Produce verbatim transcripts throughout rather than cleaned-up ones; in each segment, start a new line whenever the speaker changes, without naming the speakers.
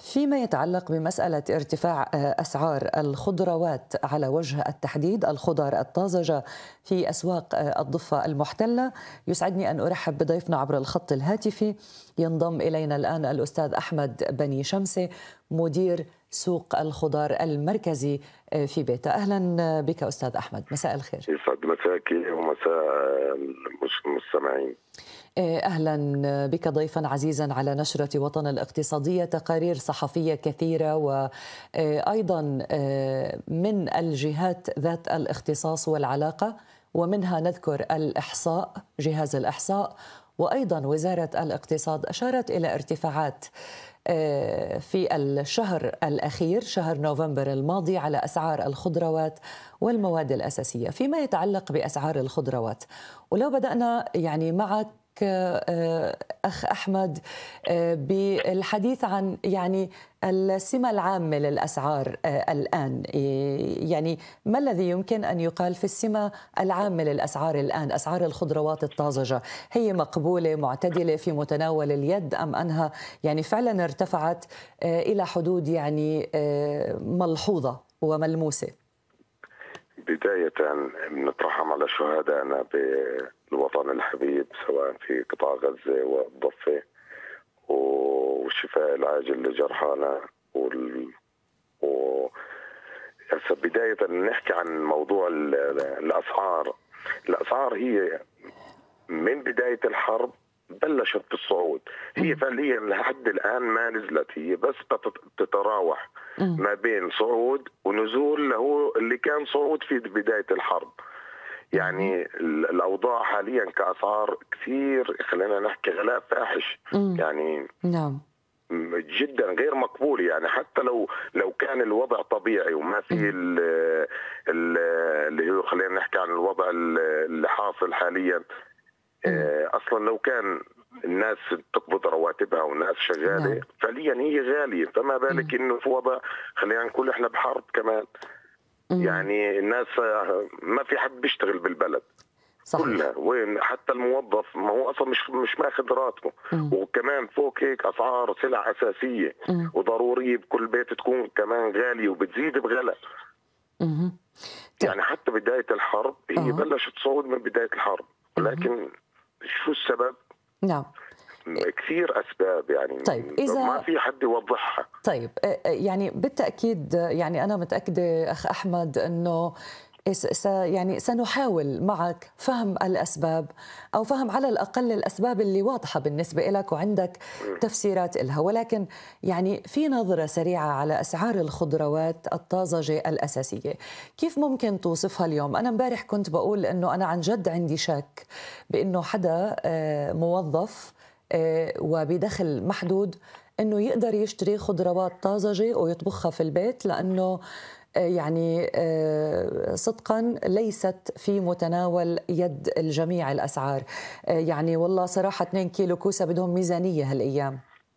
فيما يتعلق بمسألة ارتفاع أسعار الخضروات على وجه التحديد، الخضر الطازجة في أسواق الضفة المحتلة، يسعدني أن أرحب بضيفنا عبر الخط الهاتفي. ينضم إلينا الآن الأستاذ أحمد بني شمسة، مدير سوق الخضار المركزي في بيتا. أهلا بك أستاذ أحمد، مساء الخير.
يسعد مساكي ومساء المستمعين.
أهلا بك ضيفا عزيزا على نشرة وطن الاقتصادية. تقارير صحفية كثيرة وأيضا من الجهات ذات الاختصاص والعلاقة، ومنها نذكر الإحصاء، جهاز الإحصاء، وأيضا وزارة الاقتصاد أشارت إلى ارتفاعات في الشهر الأخير شهر نوفمبر الماضي على أسعار الخضروات والمواد الأساسية. فيما يتعلق بأسعار الخضروات، ولو بدأنا يعني معك أخ أحمد بالحديث عن يعني السمة العامة للأسعار الآن، يعني ما الذي يمكن أن يقال في السمة العامة للأسعار الآن؟ أسعار الخضروات الطازجة هي مقبولة، معتدلة، في متناول اليد، أم أنها يعني فعلا ارتفعت إلى حدود يعني ملحوظة وملموسة؟
بداية بنترحم على شهدائنا بالوطن الحبيب سواء في قطاع غزة والضفة، والشفاء العاجل لجرحانا وال... و... بداية نحكي عن موضوع الأسعار. الأسعار هي من بداية الحرب بلشت بالصعود، هي فعليا لحد الآن ما نزلت، هي بس تتراوح ما بين صعود ونزول له اللي كان صعود في بداية الحرب. يعني الأوضاع حاليا كأسعار كثير، خلينا نحكي غلاء فاحش، يعني
نعم
جدا غير مقبول. يعني حتى لو لو كان الوضع طبيعي وما في اللي هو خلينا نحكي عن الوضع اللي حاصل حاليا، اصلا لو كان الناس تقبض رواتبها والناس شغاله نعم. فعليا هي غاليه، فما بالك انه في وضع خلينا نقول احنا بحرب كمان. مم. يعني الناس ما في حد بيشتغل بالبلد صحيح. كلها، وين حتى الموظف ما هو اصلا مش مش ماخذ راتبه، وكمان فوق هيك اسعار سلع اساسيه مم. وضروريه بكل بيت تكون كمان غاليه وبتزيد بغلاء. يعني حتى بدايه الحرب هي أه. بلشت صعود من بدايه الحرب، ولكن شو السبب؟
نعم
كثير أسباب، يعني
طيب إذا
ما في حد يوضحها.
طيب يعني بالتأكيد، يعني أنا متأكدة أخ أحمد أنه س يعني سنحاول معك فهم الأسباب، أو فهم على الأقل الأسباب اللي واضحة بالنسبة لك وعندك تفسيرات لها، ولكن يعني في نظرة سريعة على أسعار الخضروات الطازجة الأساسية، كيف ممكن توصفها اليوم؟ أنا امبارح كنت بقول أنه أنا عن جد عندي شك بأنه حدا موظف وبدخل محدود أنه يقدر يشتري خضروات طازجة ويطبخها في البيت، لأنه يعني صدقا ليست في متناول يد الجميع الأسعار. يعني والله صراحة اثنين كيلو كوسة بدهم ميزانية هالأيام.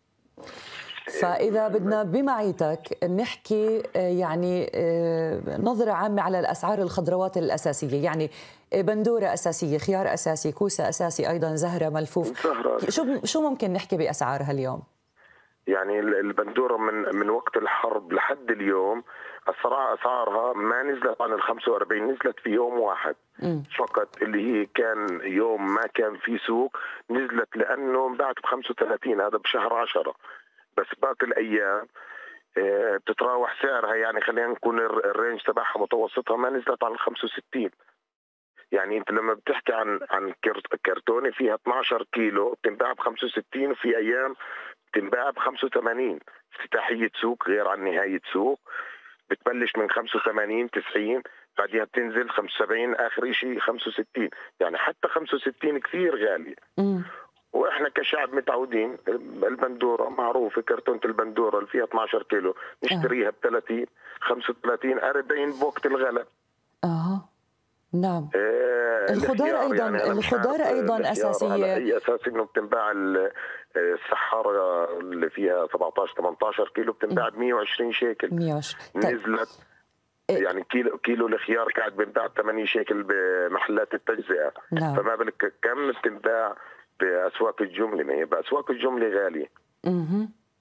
فإذا بدنا بمعيتك نحكي يعني نظرة عامة على الأسعار الخضروات الأساسية، يعني بندورة أساسية، خيار أساسي، كوسة أساسي، أيضا زهرة، ملفوف، شو شو ممكن نحكي بأسعارها اليوم؟
يعني البندورة من من وقت الحرب لحد اليوم الصراحة أسعارها ما نزلت عن ال خمسة وأربعين، نزلت في يوم واحد م. فقط، اللي هي كان يوم ما كان في سوق، نزلت لأنه انباعت ب خمسة وثلاثين، هذا بشهر عشرة، بس باقي الأيام بتتراوح سعرها، يعني خلينا نكون الرينج تبعها متوسطها ما نزلت عن ال خمسة وستين. يعني انت لما بتحكي عن عن كرتونه فيها اثني عشر كيلو بتنباع ب خمسة وستين، وفي ايام بتنباع ب خمسة وثمانين. افتتاحيه سوق غير عن نهايه سوق، بتبلش من خمسة وثمانين تسعين، بعدها بتنزل خمسة وسبعين، اخر شيء خمسة وستين. يعني حتى خمسة وستين كثير غاليه. م. واحنا كشعب متعودين، البندوره معروفه، كرتونه البندوره اللي فيها اثني عشر كيلو نشتريها ب ثلاثين خمسة وثلاثين أربعين بوقت الغلاء.
اها نعم.
آه
الخضار ايضا
يعني
الخضار ايضا اساسيه.
هي اساسي انه بتنباع السحاره اللي فيها سبعطعش ثمانطعش كيلو بتنباع ب مية وعشرين شيكل،
مية وعشرين
نزلت. يعني كيلو كيلو الخيار قاعد بينباع ثمانية شيكل بمحلات التجزئه. نعم. فما بالك كم بتنباع باسواق الجمله؟ ما هي باسواق الجمله غاليه.
اها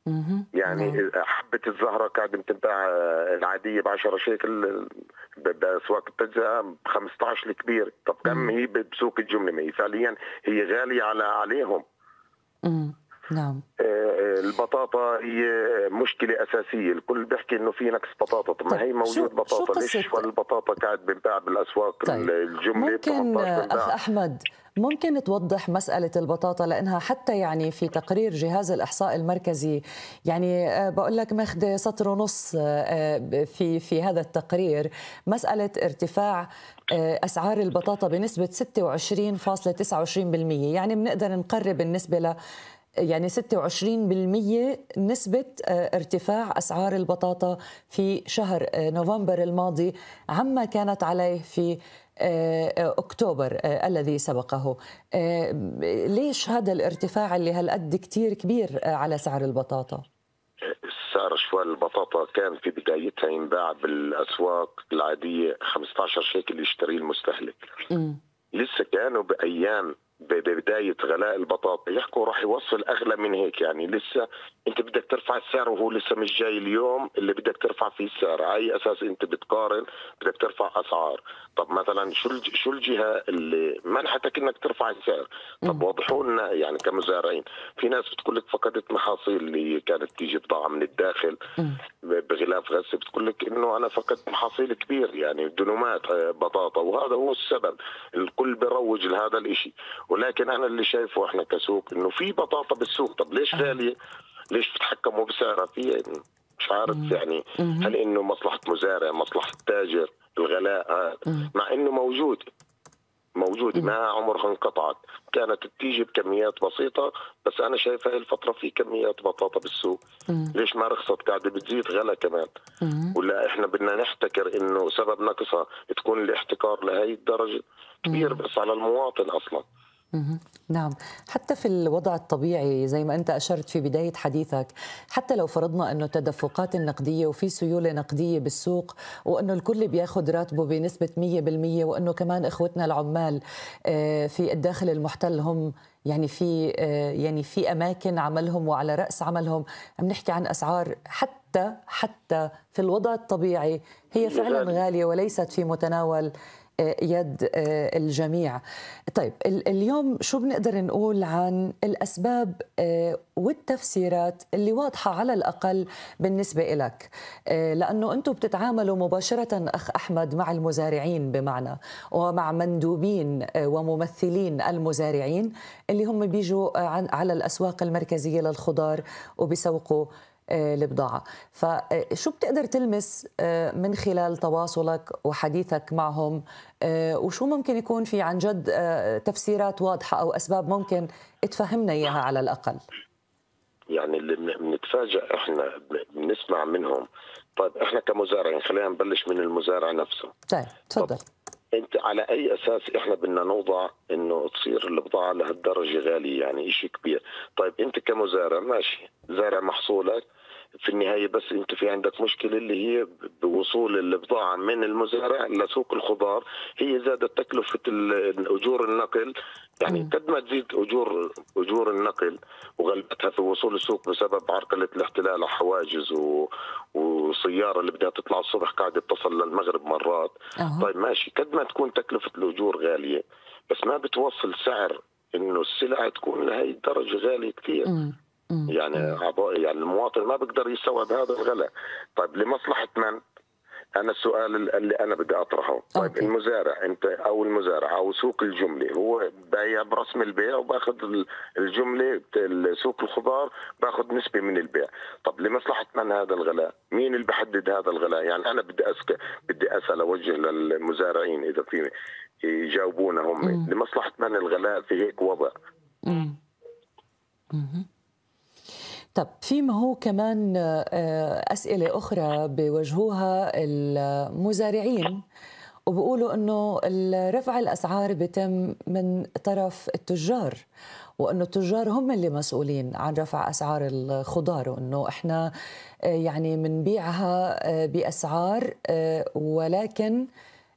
مهم.
يعني
نعم.
حبة الزهرة قاعدة بتنباع العادية ب عشرة شيكل بأسواق التجزئة ب خمسة عشر الكبير. طب كم
مم.
هي بسوق الجملة؟ ما هي فعليا هي غالية على عليهم.
مم. نعم.
آه، البطاطا هي مشكلة أساسية، الكل بيحكي إنه في نقص بطاطا. طب ما
طيب
هي
شو
موجود
شو
بطاطا،
قصة؟
ليش البطاطا قاعد بنباع بالأسواق
طيب
الجملة ب
ممكن
ثمانية عشر
أخ
بنباع؟
أحمد ممكن توضح مسألة البطاطا، لأنها حتى يعني في تقرير جهاز الإحصاء المركزي يعني آه، بقول لك ماخذ سطر ونص آه، في في هذا التقرير مسألة ارتفاع آه، أسعار البطاطا بنسبة ستة وعشرين فاصلة تسعة وعشرين بالمئة، يعني بنقدر نقرب النسبة ل يعني ستة وعشرين بالمئة نسبة آه، ارتفاع أسعار البطاطا في شهر آه، نوفمبر الماضي عما كانت عليه في آه، آه، أكتوبر آه، الذي سبقه. آه، ليش هذا الارتفاع اللي هالقد كتير كبير آه، على سعر البطاطا؟
سعر شوال البطاطا كان في بدايتها ينباع بالأسواق العادية خمسة عشر شيكل يشتريه المستهلك.
م.
لسه كانوا بأيام ببداية غلاء البطاطا يحكوا راح يوصل أغلى من هيك. يعني لسه أنت بدك ترفع السعر وهو لسه مش جاي اليوم اللي بدك ترفع فيه السعر. على أي أساس أنت بتقارن بدك ترفع أسعار؟ طب مثلا شو شو الجهة اللي منحتك إنك ترفع السعر؟ طب وضحوا لنا يعني كمزارعين. في ناس بتقول لك فقدت محاصيل اللي كانت تيجي بضاعة من الداخل بغلاف غسل، بتقول لك إنه أنا فقدت محاصيل كبير يعني دنومات بطاطا، وهذا هو السبب. الكل بيروج لهذا الإشي، ولكن انا اللي شايفه احنا كسوق انه في بطاطا بالسوق. طب ليش غاليه؟ ليش بتحكموا بسعرها؟ في مش عارف يعني. هل انه مصلحه مزارع، مصلحه تاجر الغلاء هذا؟ مع انه موجود موجود ما عمرها انقطعت، كانت بتيجي بكميات بسيطه. بس انا شايف هاي الفتره في كميات بطاطا بالسوق. ليش ما رخصت؟ قاعده بتزيد غلا كمان. ولا احنا بدنا نحتكر انه سبب نقصها تكون الاحتكار لهي الدرجه كبير بس على المواطن اصلا.
نعم، حتى في الوضع الطبيعي زي ما أنت أشرت في بداية حديثك، حتى لو فرضنا أنه التدفقات النقدية وفي سيولة نقدية بالسوق وأنه الكل بياخد راتبه بنسبة مية بالمية، وأنه كمان إخوتنا العمال في الداخل المحتل هم يعني في يعني في أماكن عملهم وعلى رأس عملهم عم نحكي عن أسعار حتى حتى في الوضع الطبيعي هي فعلا غالية وليست في متناول يد الجميع. طيب اليوم شو بنقدر نقول عن الأسباب والتفسيرات اللي واضحة على الأقل بالنسبة إلك، لأنه أنتم بتتعاملوا مباشرة أخ أحمد مع المزارعين بمعنى ومع مندوبين وممثلين المزارعين اللي هم بيجوا على الأسواق المركزية للخضار وبيسوقوا البضاعة. فشو بتقدر تلمس من خلال تواصلك وحديثك معهم، وشو ممكن يكون في عن جد تفسيرات واضحة أو أسباب ممكن تفهمنا إياها على الأقل؟
يعني اللي بنتفاجأ إحنا بنسمع منهم. طيب إحنا كمزارعين خلينا نبلش من المزارع نفسه.
طيب تفضل.
انت على اي اساس احنا بدنا نوضع انه تصير البضاعه لهالدرجه غاليه؟ يعني شيء كبير. طيب انت كمزارع ماشي زارع محصولك في النهايه، بس انت في عندك مشكله اللي هي بوصول البضاعه من المزارع لسوق الخضار. هي زادت تكلفه اجور النقل. يعني قد ما تزيد اجور اجور النقل وغلبتها في وصول السوق بسبب عرقله الاحتلال وحواجز و... وسياره اللي بدها تطلع الصبح قاعده تصل للمغرب مرات. أه. طيب ماشي، قد ما تكون تكلفه الاجور غاليه بس ما بتوصل سعر انه السلعه تكون لهي الدرجه غاليه كثير. يعني يعني المواطن ما بيقدر يستوعب هذا الغلاء. طيب لمصلحه من؟ أنا السؤال اللي أنا بدي أطرحه. طيب أوكي. المزارع أنت أو المزارع أو سوق الجملة هو بايع برسم البيع وباخذ الجملة سوق الخضار باخذ نسبة من البيع. طب لمصلحة من هذا الغلاء؟ مين اللي بحدد هذا الغلاء؟ يعني أنا بدي أسك بدي أسأل أوجه للمزارعين إذا في يجاوبونا هم. م. لمصلحة من الغلاء في هيك وضع؟
م. طب في ما هو كمان أسئلة أخرى بيوجهوها المزارعين وبيقولوا أنه رفع الأسعار بيتم من طرف التجار، وأنه التجار هم اللي مسؤولين عن رفع أسعار الخضار، وأنه إحنا يعني منبيعها بأسعار ولكن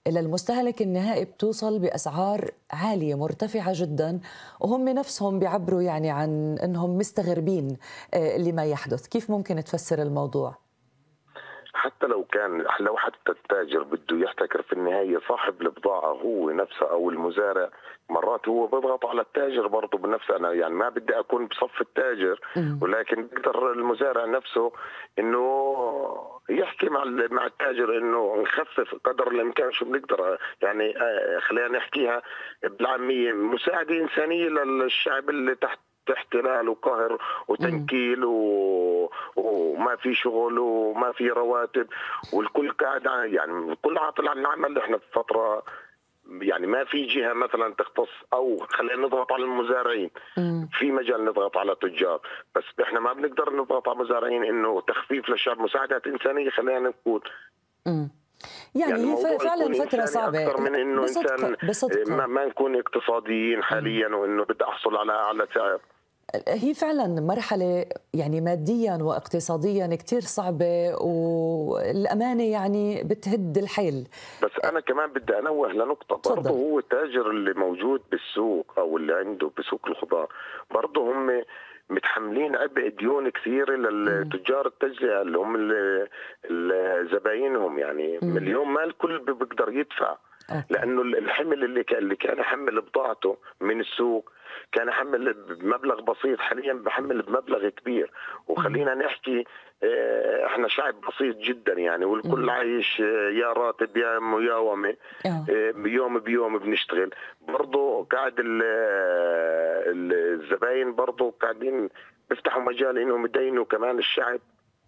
إلى المستهلك النهائي بتوصل بأسعار عالية مرتفعة جدا، وهم نفسهم بيعبروا يعني عن أنهم مستغربين لما يحدث. كيف ممكن تفسر الموضوع؟
حتى لو كان لو حتى التاجر بده يحتكر، في النهاية صاحب البضاعة هو نفسه أو المزارع، مرات هو بيضغط على التاجر برضه بنفسه. أنا يعني ما بدي أكون بصف التاجر، ولكن بيقدر المزارع نفسه إنه يحكي مع مع التاجر إنه نخفف قدر الإمكان شو بنقدر. يعني خلينا نحكيها بالعامية، مساعدة إنسانية للشعب اللي تحت احتلال وقهر وتنكيل و... وما في شغل وما في رواتب، والكل قاعد يعني الكل عاطل عن العمل. احنا في فتره يعني ما في جهه مثلا تختص، او خلينا نضغط على المزارعين. مم. في مجال نضغط على التجار، بس احنا ما بنقدر نضغط على المزارعين انه تخفيف للشعب، مساعدات انسانيه خلينا نقول.
امم يعني, يعني هي فعلا فترة صعبة
أكثر من إنه إنسان
بصدق.
ما, ما نكون اقتصاديين حاليا، وإنه بدي أحصل على على سعر.
هي فعلا مرحلة يعني ماديا واقتصاديا كتير صعبة، والأمانة يعني بتهد الحيل.
بس أنا كمان بدي أنوه لنقطة برضه، هو التاجر اللي موجود بالسوق أو اللي عنده بسوق الخضار برضه هم متحملين عبء ديون كثيرة للتجار التجزئة اللي هم زباينهم. يعني مم. مليون ما الكل بيقدر يدفع. أوكي. لأنه الحمل اللي كان اللي كان يحمل بضاعته من السوق كان يحمل بمبلغ بسيط، حاليا بحمل بمبلغ كبير. وخلينا نحكي احنا شعب بسيط جدا يعني، والكل عايش يا راتب يا مياومه، يوم بيوم بنشتغل. برضه قاعد الزباين برضه قاعدين بيفتحوا مجال انهم يدينوا كمان الشعب.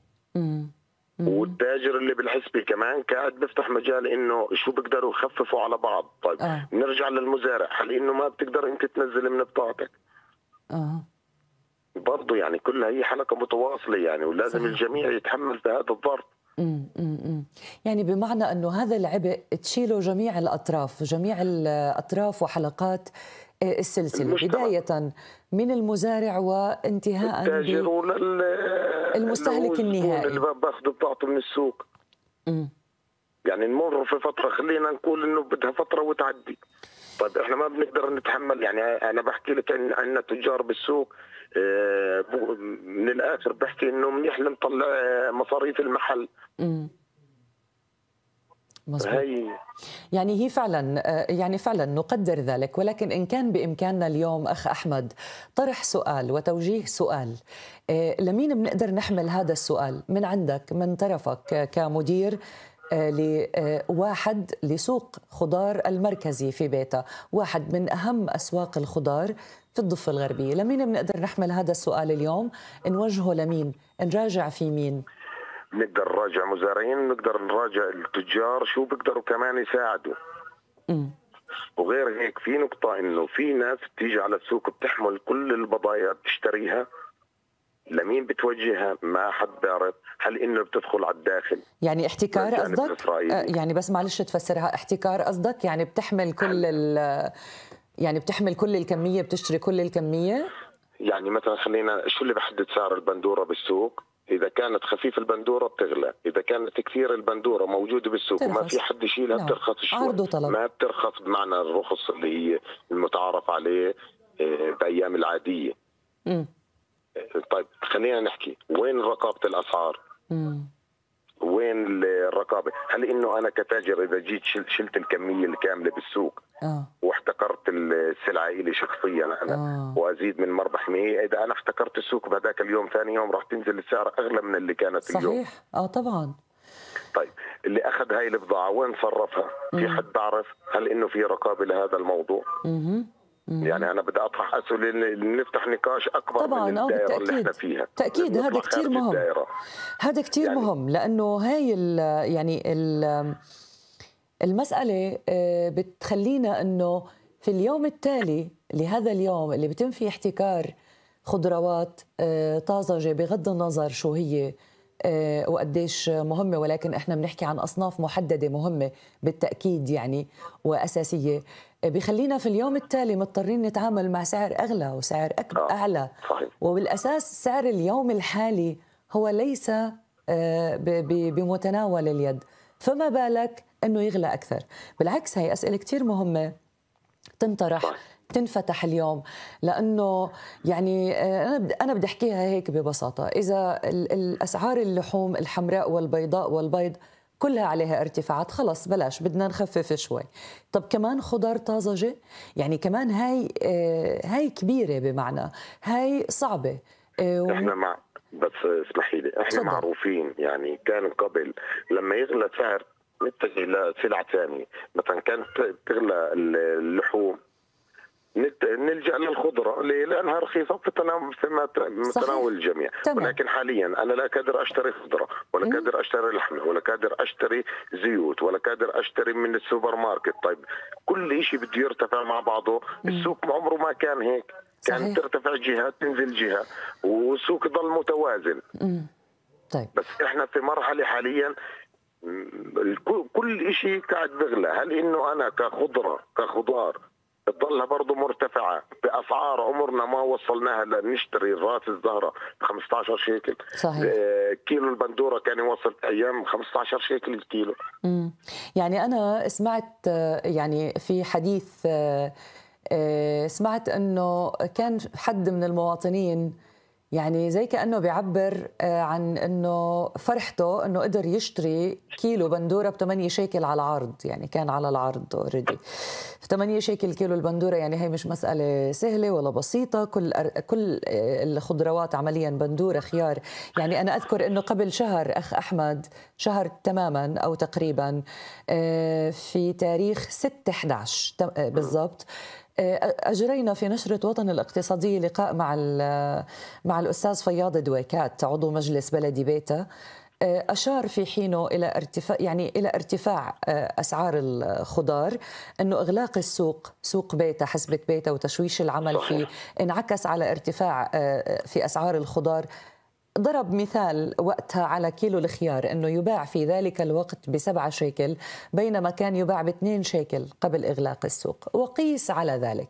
والتاجر اللي بالحسبة كمان قاعد بيفتح مجال انه شو بيقدروا يخففوا على بعض. طيب آه. نرجع للمزارع، هل انه ما بتقدر انت تنزل من بضاعتك؟ اه برضه يعني كلها هي حلقة متواصلة يعني، ولازم صحيح. الجميع يتحمل في هذا الظرف.
امم امم يعني بمعنى انه هذا العبء تشيله جميع الاطراف، جميع الاطراف وحلقات السلسلة، المجتمع. بداية من المزارع وانتهاء
التاجر
المستهلك النهائي
اللي باخذ بضاعته من السوق. امم يعني نمر في فترة، خلينا نقول انه بدها فترة وتعدي. طيب احنا ما بنقدر نتحمل. يعني انا بحكي لك ان عندنا تجار بالسوق من الاخر بحكي انه منيح نطلع مصاريف المحل. امم
هي يعني هي فعلا يعني فعلا نقدر ذلك، ولكن إن كان بإمكاننا اليوم أخ أحمد طرح سؤال وتوجيه سؤال، لمين بنقدر نحمل هذا السؤال؟ من عندك، من طرفك كمدير لواحد لسوق خضار المركزي في بيتا، واحد من أهم أسواق الخضار في الضفة الغربية، لمين بنقدر نحمل هذا السؤال اليوم؟ نوجهه لمين؟ نراجع في مين؟
نقدر نراجع مزارعين، نقدر نراجع التجار شو بيقدروا كمان يساعدوا. امم وغير هيك في نقطة انه في ناس بتيجي على السوق بتحمل كل البضائع بتشتريها، لمين بتوجهها ما حد بيعرف. هل انه بتدخل على الداخل
يعني احتكار قصدك؟ يعني بس معلش تفسرها، احتكار قصدك يعني بتحمل كل ال يعني بتحمل كل الكمية، بتشتري كل الكمية؟
يعني مثلا خلينا شو اللي بحدد سعر البندورة بالسوق؟ إذا كانت خفيف البندورة بتغلى، إذا كانت كثير البندورة موجودة بالسوق وما في حد يشيلها بترخص شوي. ما بترخص بمعنى الرخص اللي هي المتعارف عليه بأيام العادية. م. طيب خلينا نحكي وين رقابة الأسعار؟ م. وين الرقابة؟ هل إنه أنا كتاجر إذا جيت شلت الكمية الكاملة بالسوق أوه. واحتكرت السلعة إلي شخصيا أنا أوه. وأزيد من مربح مية، إذا أنا احتكرت السوق بهذاك اليوم ثاني يوم راح تنزل السعر أغلى من اللي كانت
صحيح.
اليوم.
صحيح اه طبعا.
طيب اللي أخذ هاي البضاعة وين صرفها؟ مم. في حد بعرف؟ هل إنه في رقابة لهذا الموضوع؟ مم. يعني أنا بدي أطرح أسئلة نفتح نقاش أكبر
طبعاً
من الدائرة اللي احنا فيها.
تأكيد هذا كتير مهم. الدائرة. هذا كتير يعني مهم، لأنه هاي ال يعني ال المسألة بتخلينا أنه في اليوم التالي لهذا اليوم اللي بتم فيه احتكار خضروات طازجة بغض النظر شو هي وقديش مهمة، ولكن احنا بنحكي عن أصناف محددة مهمة بالتأكيد يعني وأساسية، بيخلينا في اليوم التالي مضطرين نتعامل مع سعر أغلى وسعر أكبر أعلى.
صحيح.
وبالأساس سعر اليوم الحالي هو ليس بمتناول اليد، فما بالك أنه يغلى أكثر. بالعكس هي أسئلة كتير مهمة تنطرح تنفتح اليوم، لأنه يعني أنا أنا بدي أحكيها هيك ببساطة. إذا الأسعار اللحوم الحمراء والبيضاء والبيض كلها عليها ارتفاعات، خلص بلاش، بدنا نخفف شوي. طب كمان خضار طازجة، يعني كمان هاي هاي كبيرة، بمعنى هاي صعبة.
احنا مع بس اسمحي لي، احنا صدق. معروفين يعني كان قبل لما يغلى سعر نتجه لسلعة ثانية، مثلا كانت تغلى اللحوم نلجأ للخضرة لأنها رخيصة في متناول الجميع. تمام. ولكن حاليا أنا لا قادر أشتري خضرة، ولا قادر أشتري لحمة، ولا قادر أشتري زيوت، ولا قادر أشتري من السوبر ماركت. طيب كل شيء بده يرتفع مع بعضه. مم. السوق عمره ما كان هيك، كانت صحيح. ترتفع جهة تنزل جهة والسوق يضل متوازن.
مم. طيب.
بس إحنا في مرحلة حاليا كل شيء قاعد بغلى. هل إنه أنا كخضرة كخضار تضلها برضه مرتفعة بأسعار عمرنا ما وصلناها لنشتري راس الزهرة ب خمسة عشر شيكل.
صحيح.
كيلو البندورة كان يوصل أيام خمسة عشر شيكل الكيلو.
مم. يعني أنا سمعت يعني في حديث سمعت أنه كان حد من المواطنين يعني زي كأنه بيعبر عن أنه فرحته أنه قدر يشتري كيلو بندورة بثمانية شيكل على العرض، يعني كان على العرض اوريدي ثمانية شيكل كيلو البندورة. يعني هي مش مسألة سهلة ولا بسيطة. كل كل الخضروات عمليا بندورة خيار. يعني أنا أذكر أنه قبل شهر أخ أحمد، شهر تماما أو تقريبا في تاريخ ستة أحد عشر بالضبط، أجرينا في نشرة وطن الاقتصادية لقاء مع مع الأستاذ فياض دويكات عضو مجلس بلدي بيتا. أشار في حينه إلى ارتفاع يعني إلى ارتفاع أسعار الخضار، أنه إغلاق السوق سوق بيتا حسبة بيتا وتشويش العمل فيه انعكس على ارتفاع في أسعار الخضار. ضرب مثال وقتها على كيلو الخيار أنه يباع في ذلك الوقت بسبعة شيكل بينما كان يباع باثنين شيكل قبل إغلاق السوق، وقيس على ذلك.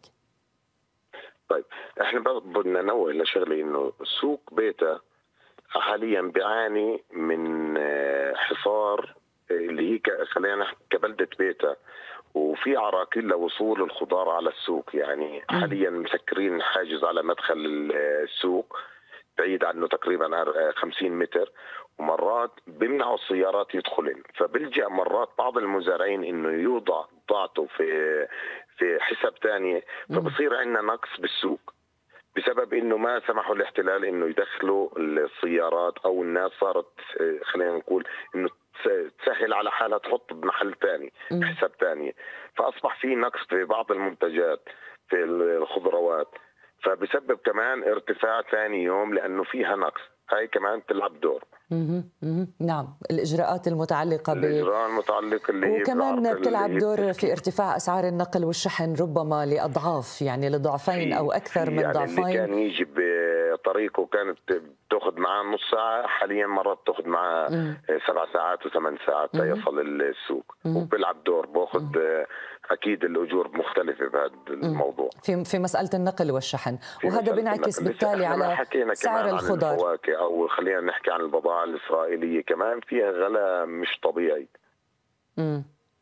طيب احنا بدنا ننوه لشغله انه سوق بيتا حاليا بيعاني من حصار اللي هي خلينا نحكي كبلدة بيتا، وفي عراقيل لوصول الخضار على السوق. يعني حاليا مسكرين حاجز على مدخل السوق بعيد عنه تقريبا خمسين متر، ومرات بيمنعوا السيارات يدخلن، فبلجأ مرات بعض المزارعين انه يوضع بضاعته في في حساب ثانيه، فبصير عندنا نقص بالسوق بسبب انه ما سمحوا الاحتلال انه يدخلوا السيارات، او الناس صارت خلينا نقول انه تسهل على حالها تحط بمحل ثاني بحساب ثاني، فاصبح في نقص في بعض المنتجات في الخضروات، فبسبب كمان ارتفاع ثاني يوم لانه فيها نقص. هاي كمان تلعب دور.
مم. مم. نعم، الإجراءات المتعلقة ب
الإجراء المتعلقة اللي
وكمان بتلعب دور في ارتفاع أسعار النقل والشحن ربما لأضعاف، يعني لضعفين أو أكثر من
يعني
ضعفين.
اللي كان يجي بطريقه كانت تأخذ معاه نص ساعة، حاليا مرات تأخذ معاه سبع ساعات وثمان ساعات يصل السوق، وبيلعب دور بأخذ أكيد الأجور مختلفة بهذا الموضوع
في في مسألة النقل والشحن، وهذا بينعكس بالتالي على سعر الخضار.
أو خلينا نحكي عن البضائع الإسرائيلية كمان فيها غلاء مش طبيعي.
امم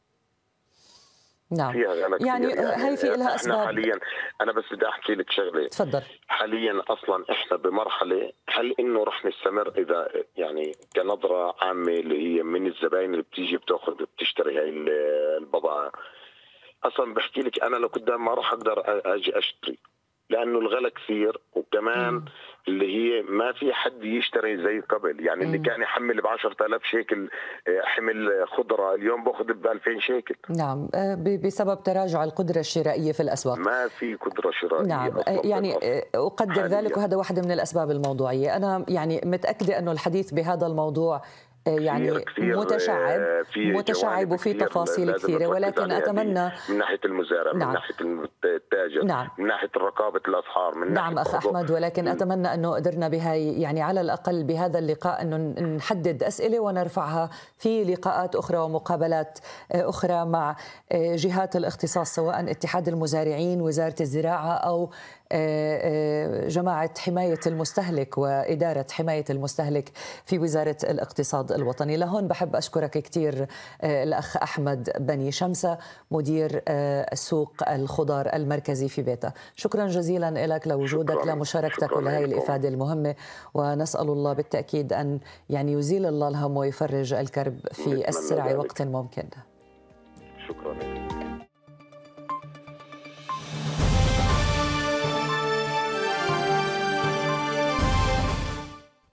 نعم،
فيها غلاء
يعني, يعني هي في لها أسباب.
حاليا أنا بس بدي أحكي لك شغلة.
تفضل.
حاليا أصلا إحنا بمرحلة، هل إنه رح نستمر إذا يعني كنظرة عامة اللي هي من الزبائن اللي بتيجي بتأخذ بتشتري هاي البضائع، أصلا بحكي لك أنا لو قدام ما راح أقدر أجي أشتري لأنه الغلاء كثير، وكمان م. اللي هي ما في حد يشتري زي قبل. يعني م. اللي كان يحمل بعشرة آلاف شيكل حمل خضرة اليوم بأخذ بألفين شيكل.
نعم، بسبب تراجع القدرة الشرائية في الأسواق.
ما في قدرة شرائية.
نعم، يعني أقدر حاليا. ذلك، وهذا واحدة من الأسباب الموضوعية. أنا يعني متأكدة أنه الحديث بهذا الموضوع يعني كثير متشعب متشعب وفي تفاصيل كثيرة، ولكن أتمنى
من ناحية المزارع، نعم. من ناحية التاجر، نعم. من ناحية رقابة الأسعار، من
نعم أخ أحمد، ولكن أتمنى أنه قدرنا بهاي يعني على الأقل بهذا اللقاء أنه نحدد أسئلة ونرفعها في لقاءات أخرى ومقابلات أخرى مع جهات الاختصاص، سواء اتحاد المزارعين، وزارة الزراعة، أو جماعة حماية المستهلك وإدارة حماية المستهلك في وزارة الاقتصاد. الوطني. لهون بحب أشكرك كثير الأخ أحمد بني شمسة، مدير سوق الخضار المركزي في بيتا. شكرا جزيلا لك لوجودك،
شكراً.
لمشاركتك
شكراً
ولهي
لكم.
الإفادة المهمة، ونسأل الله بالتأكيد أن يعني يزيل الله الهم ويفرج الكرب في أسرع وقت ممكن.
شكرا لك.